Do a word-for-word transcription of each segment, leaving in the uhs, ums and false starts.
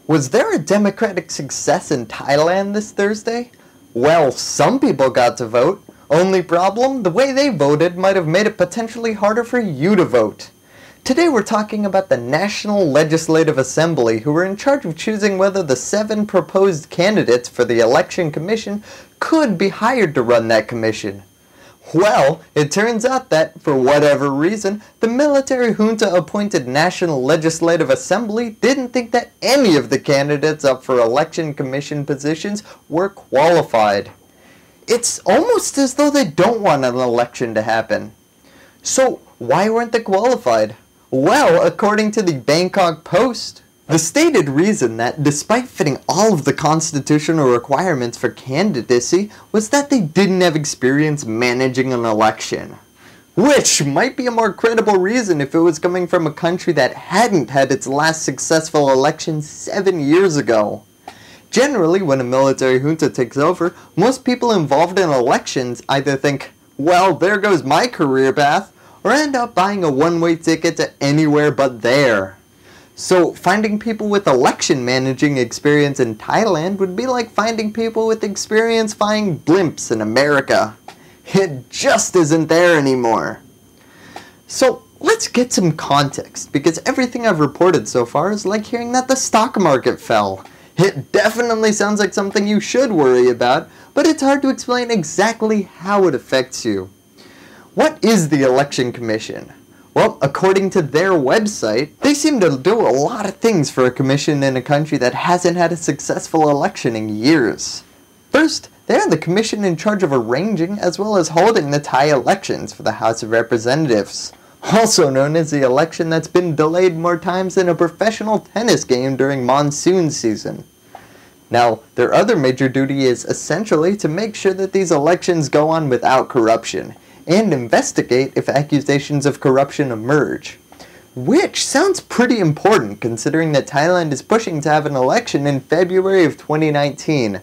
Was there a democratic success in Thailand this Thursday? Well, some people got to vote. Only problem, the way they voted might have made it potentially harder for you to vote. Today we're talking about the National Legislative Assembly, who were in charge of choosing whether the seven proposed candidates for the Election Commission could be hired to run that commission. Well, it turns out that, for whatever reason, the military junta-appointed National Legislative Assembly didn't think that any of the candidates up for election commission positions were qualified. It's almost as though they don't want an election to happen. So, why weren't they qualified? Well, according to the Bangkok Post, the stated reason that, despite fitting all of the constitutional requirements for candidacy, was that they didn't have experience managing an election. Which might be a more credible reason if it was coming from a country that hadn't had its last successful election seven years ago. Generally, when a military junta takes over, most people involved in elections either think, well, there goes my career path, or end up buying a one-way ticket to anywhere but there. So finding people with election managing experience in Thailand would be like finding people with experience flying blimps in America. It just isn't there anymore. So let's get some context, because everything I've reported so far is like hearing that the stock market fell. It definitely sounds like something you should worry about, but it's hard to explain exactly how it affects you. What is the Election Commission? Well, according to their website, they seem to do a lot of things for a commission in a country that hasn't had a successful election in years. First, they are the commission in charge of arranging as well as holding the Thai elections for the House of Representatives, also known as the election that's been delayed more times than a professional tennis game during monsoon season. Now, their other major duty is essentially to make sure that these elections go on without corruption, and investigate if accusations of corruption emerge. Which sounds pretty important considering that Thailand is pushing to have an election in February of twenty nineteen.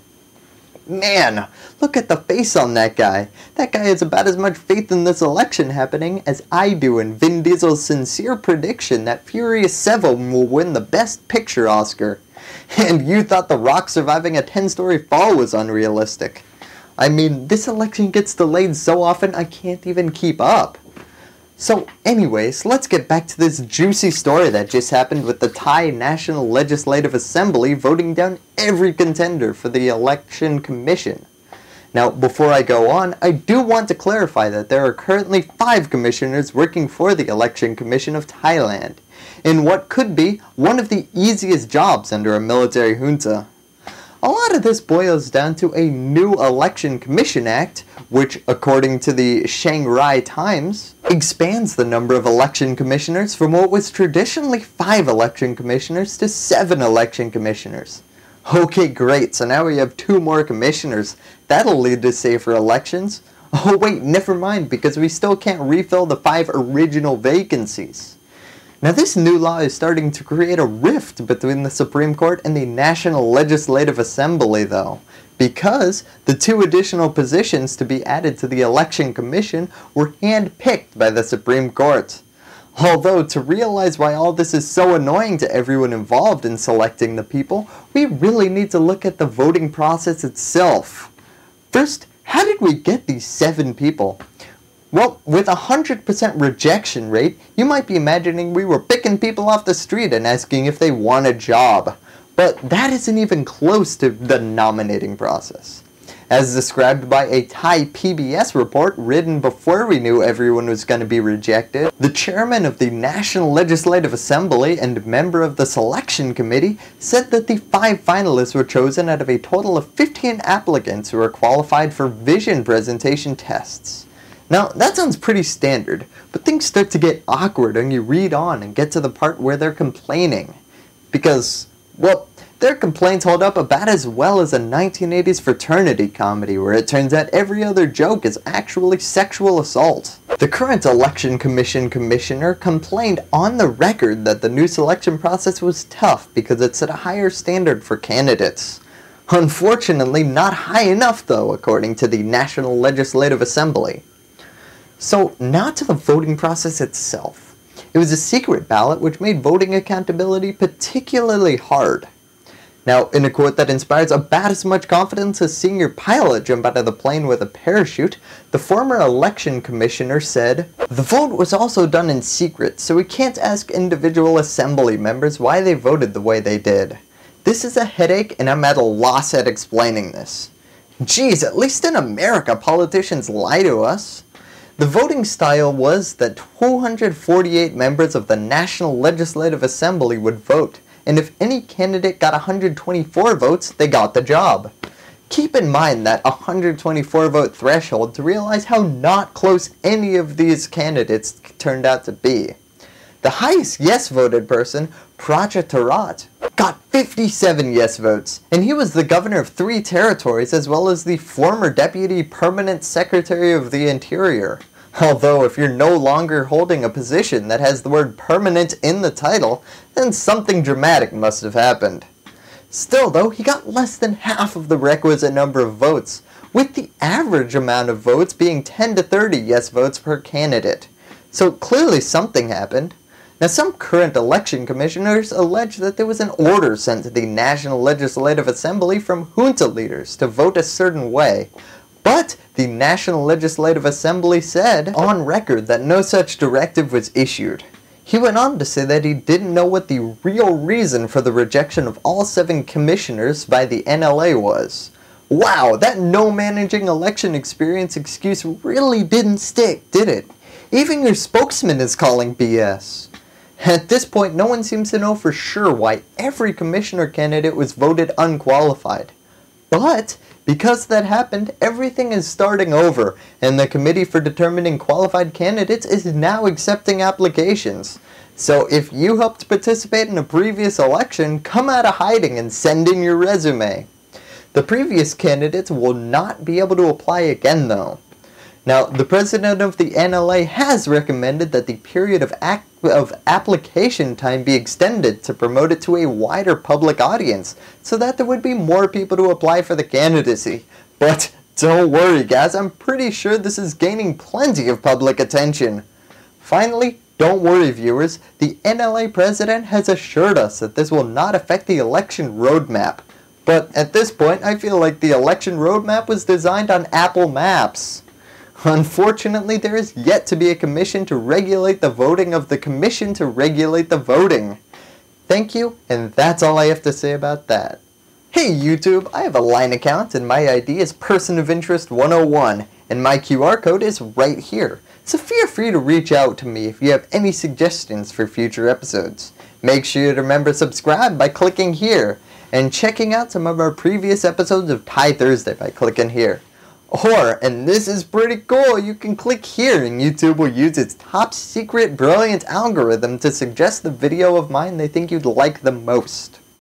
Man, look at the face on that guy. That guy has about as much faith in this election happening as I do in Vin Diesel's sincere prediction that Furious seven will win the Best Picture Oscar. And you thought The Rock surviving a ten-story fall was unrealistic. I mean, this election gets delayed so often I can't even keep up. So anyways, let's get back to this juicy story that just happened with the Thai National Legislative Assembly voting down every contender for the Election Commission. Now, before I go on, I do want to clarify that there are currently five commissioners working for the Election Commission of Thailand, in what could be one of the easiest jobs under a military junta. A lot of this boils down to a new Election Commission Act, which, according to the Shanghai Times, expands the number of election commissioners from what was traditionally five election commissioners to seven election commissioners. Okay, great, so now we have two more commissioners. That'll lead to safer elections. Oh wait, never mind, because we still can't refill the five original vacancies. Now this new law is starting to create a rift between the Supreme Court and the National Legislative Assembly though, because the two additional positions to be added to the Election Commission were hand-picked by the Supreme Court. Although, to realize why all this is so annoying to everyone involved in selecting the people, we really need to look at the voting process itself. First, how did we get these seven people? Well, with a one hundred percent rejection rate, you might be imagining we were picking people off the street and asking if they want a job. But that isn't even close to the nominating process. As described by a Thai P B S report written before we knew everyone was going to be rejected, the chairman of the National Legislative Assembly and member of the selection committee said that the five finalists were chosen out of a total of fifteen applicants who were qualified for vision presentation tests. Now, that sounds pretty standard, but things start to get awkward when you read on and get to the part where they're complaining. Because, well, their complaints hold up about as well as a nineteen eighties fraternity comedy where it turns out every other joke is actually sexual assault. The current Election Commission Commissioner complained on the record that the new selection process was tough because it set a higher standard for candidates. Unfortunately, not high enough though, according to the National Legislative Assembly. So, now to the voting process itself. It was a secret ballot which made voting accountability particularly hard. Now, in a quote that inspires about as much confidence as seeing your pilot jump out of the plane with a parachute, the former election commissioner said, "The vote was also done in secret, so we can't ask individual assembly members why they voted the way they did. This is a headache and I'm at a loss at explaining this." Geez, at least in America politicians lie to us. The voting style was that two hundred forty-eight members of the National Legislative Assembly would vote, and if any candidate got one hundred twenty-four votes, they got the job. Keep in mind that one hundred twenty-four vote threshold to realize how not close any of these candidates turned out to be. The highest yes voted person, Praja Tarat, got fifty-seven yes votes, and he was the governor of three territories as well as the former deputy permanent secretary of the interior. Although if you're no longer holding a position that has the word permanent in the title, then something dramatic must have happened. Still though, he got less than half of the requisite number of votes, with the average amount of votes being ten to thirty yes votes per candidate. So clearly something happened. Now, some current election commissioners allege that there was an order sent to the National Legislative Assembly from junta leaders to vote a certain way, but the National Legislative Assembly said on record that no such directive was issued. He went on to say that he didn't know what the real reason for the rejection of all seven commissioners by the N L A was. Wow, that no managing election experience excuse really didn't stick, did it? Even your spokesman is calling B S. At this point, no one seems to know for sure why every commissioner candidate was voted unqualified. But because that happened, everything is starting over, and the Committee for Determining Qualified Candidates is now accepting applications. So if you helped participate in a previous election, come out of hiding and send in your resume. The previous candidates will not be able to apply again though. Now, the president of the N L A has recommended that the period of, ac of application time be extended to promote it to a wider public audience, so that there would be more people to apply for the candidacy. But don't worry guys, I'm pretty sure this is gaining plenty of public attention. Finally, don't worry viewers, the N L A president has assured us that this will not affect the election roadmap. But at this point, I feel like the election roadmap was designed on Apple Maps. Unfortunately, there is yet to be a commission to regulate the voting of the commission to regulate the voting. Thank you, and that's all I have to say about that. Hey YouTube, I have a Line account and my I D is Person of Interest one oh one, and my Q R code is right here. So feel free to reach out to me if you have any suggestions for future episodes. Make sure to remember to subscribe by clicking here, and checking out some of our previous episodes of Thai Thursday by clicking here. Or, and this is pretty cool, you can click here and YouTube will use its top secret brilliant algorithm to suggest the video of mine they think you'd like the most.